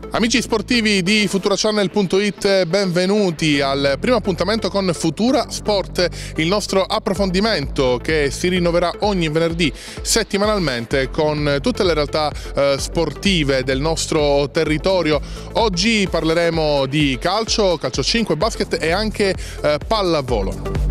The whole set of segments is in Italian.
Amici sportivi di FuturaChannel.it, benvenuti al primo appuntamento con Futura Sport, il nostro approfondimento che si rinnoverà ogni venerdì settimanalmente con tutte le realtà sportive del nostro territorio. Oggi parleremo di calcio 5, basket e anche pallavolo.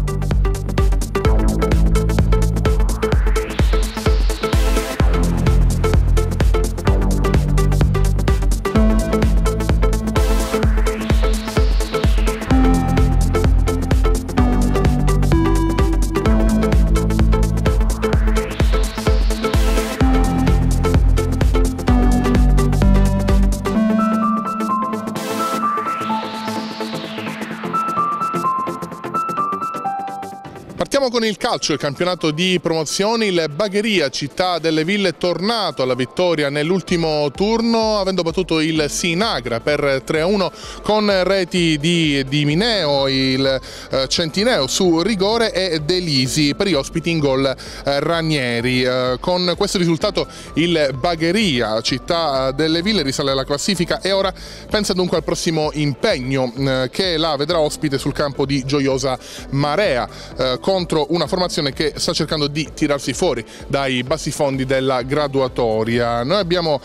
Partiamo con il calcio, il campionato di promozione. Il Bagheria Città delle Ville è tornato alla vittoria nell'ultimo turno, avendo battuto il Sinagra per 3-1 con reti di Mineo, il Centineo su rigore e Delisi, per gli ospiti in gol Ranieri. Con questo risultato il Bagheria Città delle Ville risale alla classifica e ora pensa dunque al prossimo impegno che la vedrà ospite sul campo di Gioiosa Marea, contro una formazione che sta cercando di tirarsi fuori dai bassifondi della graduatoria. Noi abbiamo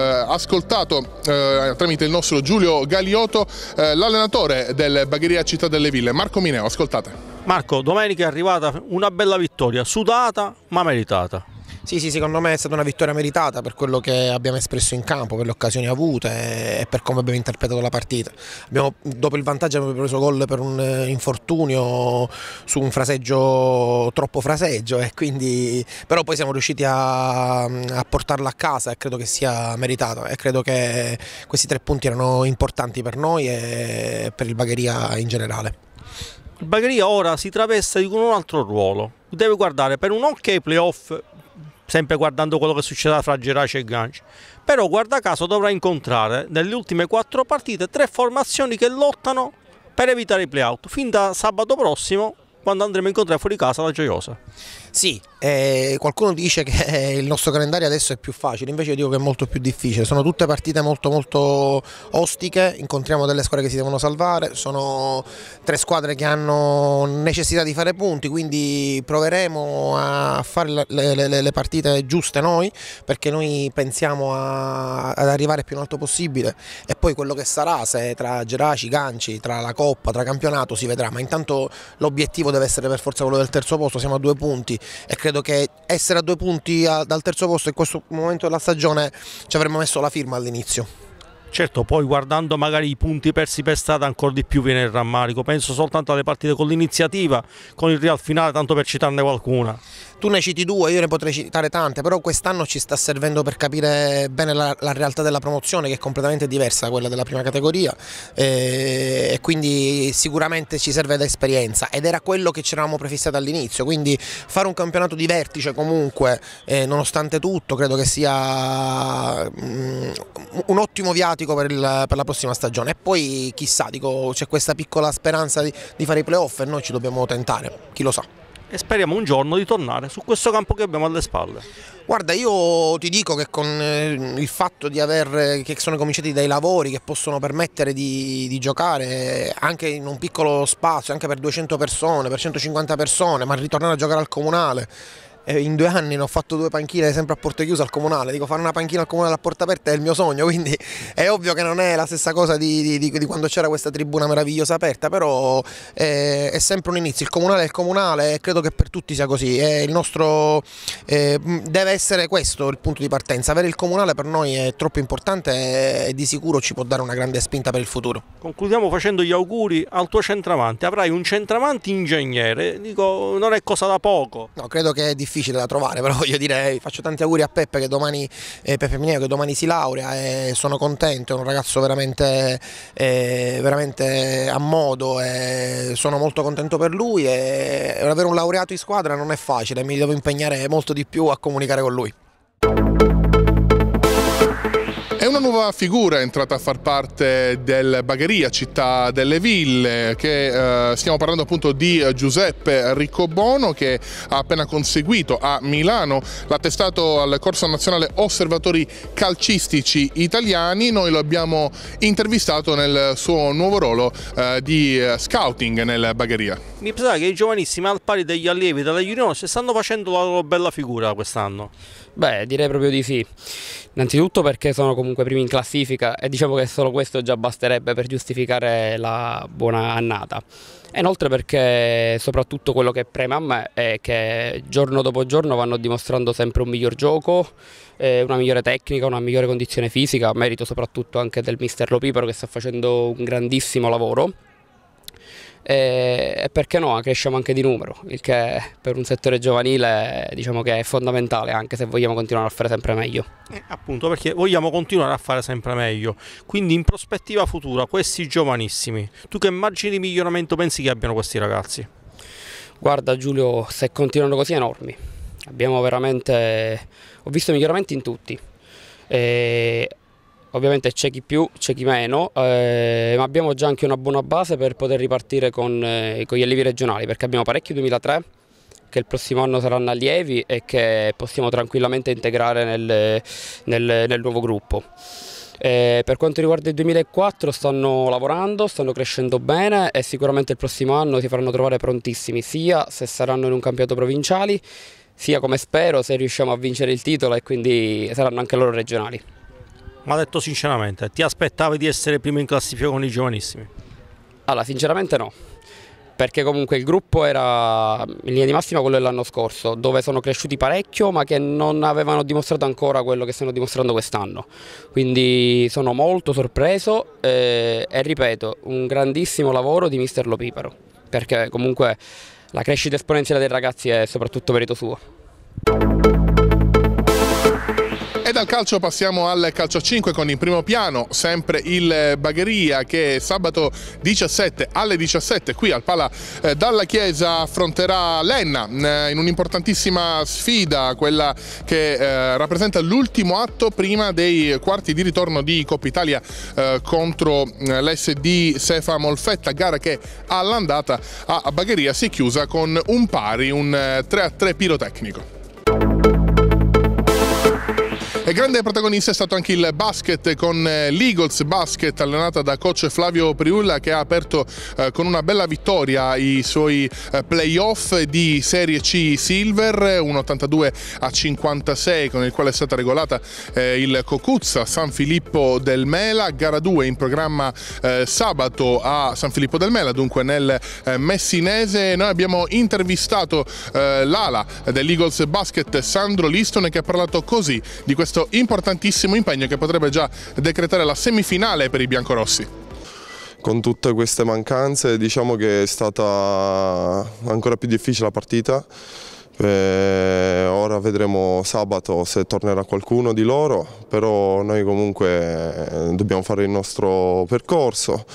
ascoltato tramite il nostro Giulio Galiotto l'allenatore del Bagheria Città delle Ville, Marco Mineo. Ascoltate. Marco, domenica è arrivata una bella vittoria, sudata ma meritata. Sì, secondo me è stata una vittoria meritata per quello che abbiamo espresso in campo, per le occasioni avute e per come abbiamo interpretato la partita. Dopo il vantaggio abbiamo preso gol per un infortunio su un fraseggio troppo fraseggio, e quindi, però poi siamo riusciti a portarla a casa e credo che sia meritata, e credo che questi 3 punti erano importanti per noi e per il Bagheria in generale. Il Bagheria ora si traveste con un altro ruolo, deve guardare per un ok playoff, sempre guardando quello che succederà fra Geraci e Ganci, però guarda caso dovrà incontrare nelle ultime 4 partite 3 formazioni che lottano per evitare i play-out, fin da sabato prossimo, quando andremo a incontrare fuori casa la Gioiosa. Sì, qualcuno dice che il nostro calendario adesso è più facile, invece io dico che è molto più difficile. Sono tutte partite molto ostiche, incontriamo delle squadre che si devono salvare, sono 3 squadre che hanno necessità di fare punti, quindi proveremo a fare le partite giuste noi, perché noi pensiamo ad arrivare più in alto possibile, e poi quello che sarà, se tra Geraci, Ganci, tra la Coppa, tra campionato, si vedrà, ma intanto l'obiettivo deve essere per forza quello del terzo posto. Siamo a 2 punti e credo che essere a 2 punti dal terzo posto in questo momento della stagione ci avremmo messo la firma all'inizio. Certo, poi guardando magari i punti persi per strada ancora di più viene il rammarico. Penso soltanto alle partite con l'Iniziativa, con il Real finale, tanto per citarne qualcuna. Tu ne citi 2, io ne potrei citare tante, però quest'anno ci sta servendo per capire bene la realtà della promozione, che è completamente diversa da quella della prima categoria, e quindi sicuramente ci serve da esperienza, ed era quello che ci eravamo prefissati all'inizio, quindi fare un campionato di vertice comunque, nonostante tutto, credo che sia un ottimo viatico per la prossima stagione. E poi chissà, dico, c'è questa piccola speranza di fare i playoff e noi ci dobbiamo tentare, chi lo sa. E speriamo un giorno di tornare su questo campo che abbiamo alle spalle. Guarda, io ti dico che con il fatto che sono cominciati dei lavori che possono permettere di giocare anche in un piccolo spazio, anche per 200 persone, per 150 persone, ma ritornare a giocare al comunale. In 2 anni ne ho fatto 2 panchine sempre a porte chiuse al comunale. Dico, fare una panchina al comunale a porta aperta è il mio sogno, quindi è ovvio che non è la stessa cosa di quando c'era questa tribuna meravigliosa aperta, però è sempre un inizio. Il comunale è il comunale e credo che per tutti sia così. Il nostro deve essere questo il punto di partenza. Avere il comunale per noi è troppo importante e di sicuro ci può dare una grande spinta per il futuro. Concludiamo facendo gli auguri al tuo centravanti. Avrai un centravanti ingegnere, dico, non è cosa da poco. No, credo che è difficile da trovare, però voglio dire, faccio tanti auguri a Peppe, che domani Peppe Mineo, che domani si laurea, e sono contento, è un ragazzo veramente a modo, e sono molto contento per lui, e avere un laureato in squadra non è facile, mi devo impegnare molto di più a comunicare con lui. È una nuova nuova figura è entrata a far parte del Bagheria, città delle ville, che stiamo parlando appunto di Giuseppe Riccobono, che ha appena conseguito a Milano l'attestato al corso nazionale osservatori calcistici italiani. Noi lo abbiamo intervistato nel suo nuovo ruolo di scouting nel Bagheria. Mi sa che i giovanissimi, al pari degli allievi della Juniores, stanno facendo la loro bella figura quest'anno. Beh, direi proprio di sì. Innanzitutto perché sono comunque primi in classifica e diciamo che solo questo già basterebbe per giustificare la buona annata. E inoltre perché soprattutto quello che preme a me è che giorno dopo giorno vanno dimostrando sempre un miglior gioco, una migliore tecnica, una migliore condizione fisica, a merito soprattutto anche del mister Lo Pipero, che sta facendo un grandissimo lavoro. E perché no, cresciamo anche di numero, il che per un settore giovanile diciamo che è fondamentale, anche se vogliamo continuare a fare sempre meglio. Appunto, perché vogliamo continuare a fare sempre meglio. Quindi in prospettiva futura questi giovanissimi, tu che margini di miglioramento pensi che abbiano questi ragazzi? Guarda Giulio, se continuano così enormi, abbiamo veramente, ho visto miglioramenti in tutti. Ovviamente c'è chi più, c'è chi meno, ma abbiamo già anche una buona base per poter ripartire con gli allievi regionali, perché abbiamo parecchi 2003 che il prossimo anno saranno allievi e che possiamo tranquillamente integrare nel nuovo gruppo. Per quanto riguarda il 2004 stanno lavorando, stanno crescendo bene e sicuramente il prossimo anno si faranno trovare prontissimi, sia se saranno in un campionato provinciali, sia come spero se riusciamo a vincere il titolo e quindi saranno anche loro regionali. Ma detto sinceramente, ti aspettavi di essere primo in classifica con i giovanissimi? Allora, sinceramente no, perché comunque il gruppo era in linea di massima quello dell'anno scorso, dove sono cresciuti parecchio ma che non avevano dimostrato ancora quello che stanno dimostrando quest'anno. Quindi sono molto sorpreso e ripeto, un grandissimo lavoro di mister Lo Pipero, perché comunque la crescita esponenziale dei ragazzi è soprattutto merito suo. E dal calcio passiamo al calcio a 5 con in primo piano sempre il Bagheria, che sabato 17 alle 17 qui al Pala Dalla Chiesa affronterà l'Enna in un'importantissima sfida, quella che rappresenta l'ultimo atto prima dei quarti di ritorno di Coppa Italia contro l'SD Sefa Molfetta, gara che all'andata a Bagheria si è chiusa con un pari, un 3-3 pirotecnico. E grande protagonista è stato anche il basket, con l'Eagles Basket allenata da coach Flavio Priulla, che ha aperto con una bella vittoria i suoi playoff di Serie C Silver, un 82-56 con il quale è stata regolata il Cocuzza San Filippo del Mela. Gara 2 in programma sabato a San Filippo del Mela, dunque nel messinese. Noi abbiamo intervistato l'ala dell'Eagles Basket, Sandro Listone, che ha parlato così di questo importantissimo impegno che potrebbe già decretare la semifinale per i biancorossi. Con tutte queste mancanze diciamo che è stata ancora più difficile la partita. Ora vedremo sabato se tornerà qualcuno di loro, però noi comunque dobbiamo fare il nostro percorso.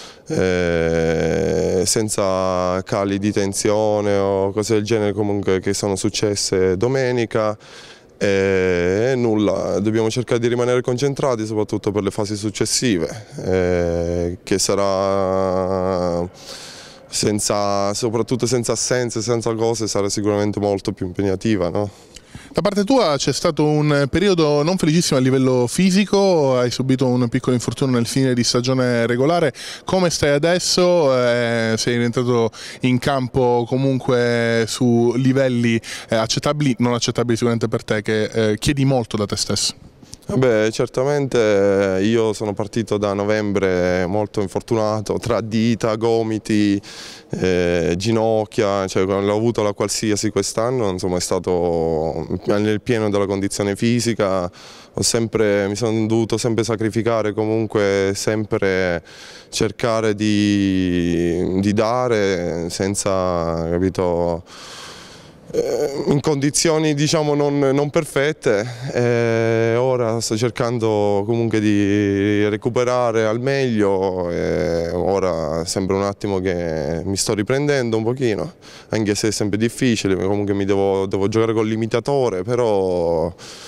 Senza cali di tensione o cose del genere comunque che sono successe domenica. Nulla, dobbiamo cercare di rimanere concentrati soprattutto per le fasi successive, che sarà soprattutto senza assenze, senza cose, sarà sicuramente molto più impegnativa, no? Da parte tua c'è stato un periodo non felicissimo a livello fisico, hai subito un piccolo infortunio nel fine di stagione regolare. Come stai adesso? Sei rientrato in campo comunque su livelli accettabili, non accettabili sicuramente per te, che chiedi molto da te stesso. Beh, certamente io sono partito da novembre molto infortunato, tra dita, gomiti, ginocchia, cioè l'ho avuto la qualsiasi quest'anno, insomma è stato nel pieno della condizione fisica, mi sono dovuto sempre sacrificare, comunque sempre cercare di dare senza, capito, in condizioni diciamo non perfette. Ora sto cercando comunque di recuperare al meglio, ora sembra un attimo che mi sto riprendendo un pochino, anche se è sempre difficile, comunque devo giocare col limitatore, però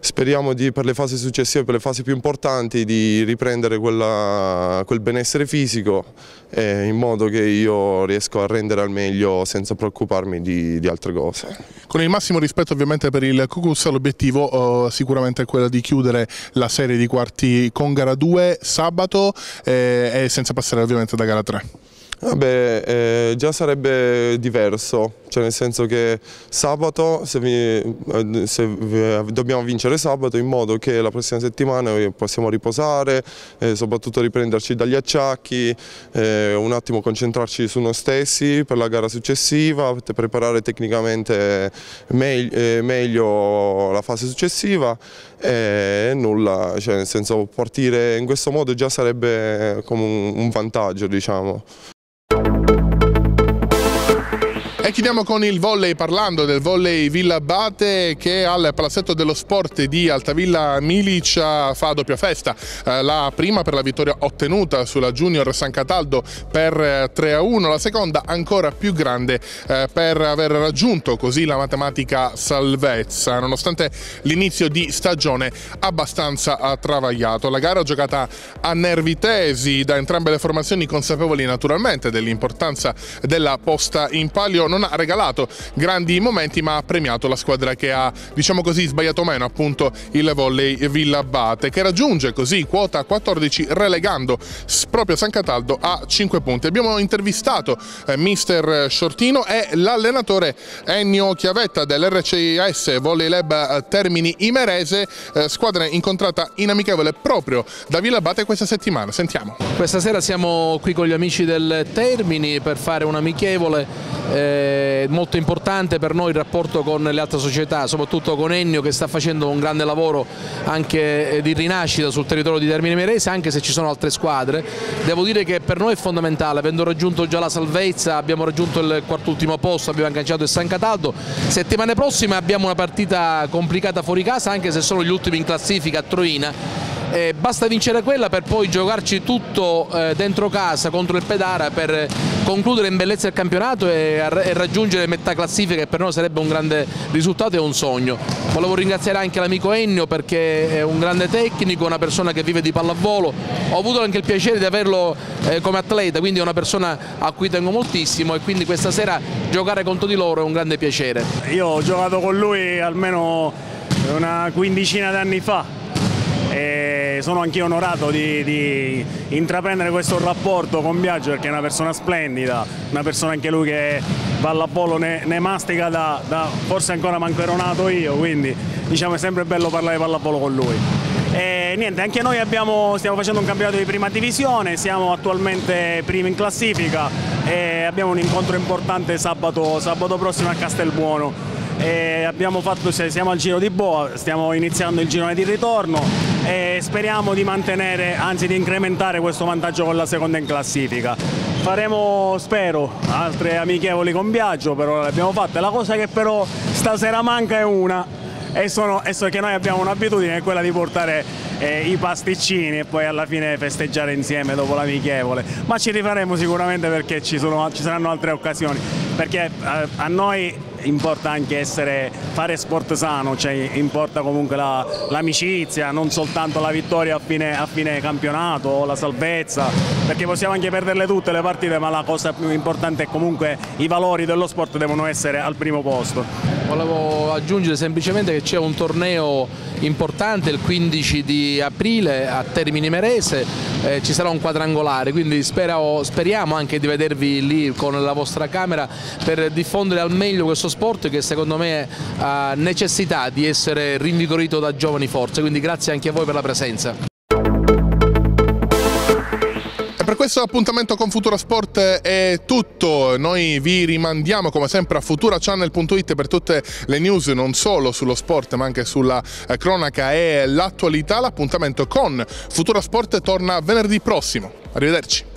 speriamo per le fasi successive, per le fasi più importanti, di riprendere quel benessere fisico in modo che io riesco a rendere al meglio senza preoccuparmi di altre cose. Con il massimo rispetto ovviamente per il Cucus, l'obiettivo sicuramente è quello di chiudere la serie di quarti con gara 2 sabato e senza passare ovviamente da gara 3. Vabbè, già sarebbe diverso, cioè nel senso che sabato dobbiamo vincere sabato in modo che la prossima settimana possiamo riposare, soprattutto riprenderci dagli acciacchi, un attimo concentrarci su noi stessi per la gara successiva, preparare tecnicamente meglio la fase successiva e nulla, cioè nel senso partire in questo modo già sarebbe come un vantaggio, diciamo. E chiudiamo con il volley, parlando del volley Villa Abate, che al Palazzetto dello Sport di Altavilla Milicia fa doppia festa. La prima per la vittoria ottenuta sulla Junior San Cataldo per 3-1, la seconda ancora più grande per aver raggiunto così la matematica salvezza, nonostante l'inizio di stagione abbastanza travagliato. La gara giocata a nervi tesi da entrambe le formazioni, consapevoli naturalmente dell'importanza della posta in palio, non ha regalato grandi momenti ma ha premiato la squadra che ha, diciamo così, sbagliato meno, appunto il volley Villa Abate, che raggiunge così quota 14 relegando proprio San Cataldo a 5 punti. Abbiamo intervistato mister Shortino e l'allenatore Ennio Chiavetta dell'RCS Volley Lab Termini Imerese, squadra incontrata in amichevole proprio da Villa Abate questa settimana. Sentiamo. Questa sera siamo qui con gli amici del Termini per fare un amichevole molto importante per noi il rapporto con le altre società, soprattutto con Ennio che sta facendo un grande lavoro anche di rinascita sul territorio di Termini Imerese, anche se ci sono altre squadre. Devo dire che per noi è fondamentale, avendo raggiunto già la salvezza, abbiamo raggiunto il quartultimo posto, abbiamo agganciato il San Cataldo. Settimane prossime abbiamo una partita complicata fuori casa, anche se sono gli ultimi in classifica a Troina. Basta vincere quella per poi giocarci tutto dentro casa contro il Pedara per concludere in bellezza il campionato e raggiungere metà classifica, che per noi sarebbe un grande risultato e un sogno. Volevo ringraziare anche l'amico Ennio perché è un grande tecnico, una persona che vive di pallavolo. Ho avuto anche il piacere di averlo come atleta, quindi è una persona a cui tengo moltissimo e quindi questa sera giocare contro di loro è un grande piacere. Io ho giocato con lui almeno una quindicina d'anni fa. E sono anch'io onorato di intraprendere questo rapporto con Biagio, perché è una persona splendida, una persona anche lui che pallavolo ne mastica da forse ancora manco ero nato io, quindi diciamo è sempre bello parlare di pallavolo con lui. E niente, anche noi stiamo facendo un campionato di prima divisione, siamo attualmente primi in classifica e abbiamo un incontro importante sabato prossimo a Castelbuono. Siamo al Giro di Boa, stiamo iniziando il girone di ritorno e speriamo di mantenere, anzi di incrementare questo vantaggio con la seconda in classifica. Faremo, spero, altre amichevoli con Biagio, però le abbiamo fatte. La cosa che però stasera manca è una, e che noi abbiamo un'abitudine, che è quella di portare i pasticcini e poi alla fine festeggiare insieme dopo l'amichevole, ma ci rifaremo sicuramente perché ci saranno altre occasioni, perché a noi importa anche fare sport sano, cioè importa comunque l'amicizia, non soltanto la vittoria a fine campionato o la salvezza, perché possiamo anche perderle tutte le partite, ma la cosa più importante è comunque i valori dello sport devono essere al primo posto. Volevo aggiungere semplicemente che c'è un torneo importante il 15 di aprile a Termini Imerese, ci sarà un quadrangolare, quindi speriamo anche di vedervi lì con la vostra camera per diffondere al meglio questo sport che secondo me ha necessità di essere rinvigorito da giovani forze, quindi grazie anche a voi per la presenza. Per questo appuntamento con Futura Sport è tutto, noi vi rimandiamo come sempre a futurachannel.it per tutte le news non solo sullo sport ma anche sulla cronaca e l'attualità. L'appuntamento con Futura Sport torna venerdì prossimo, arrivederci.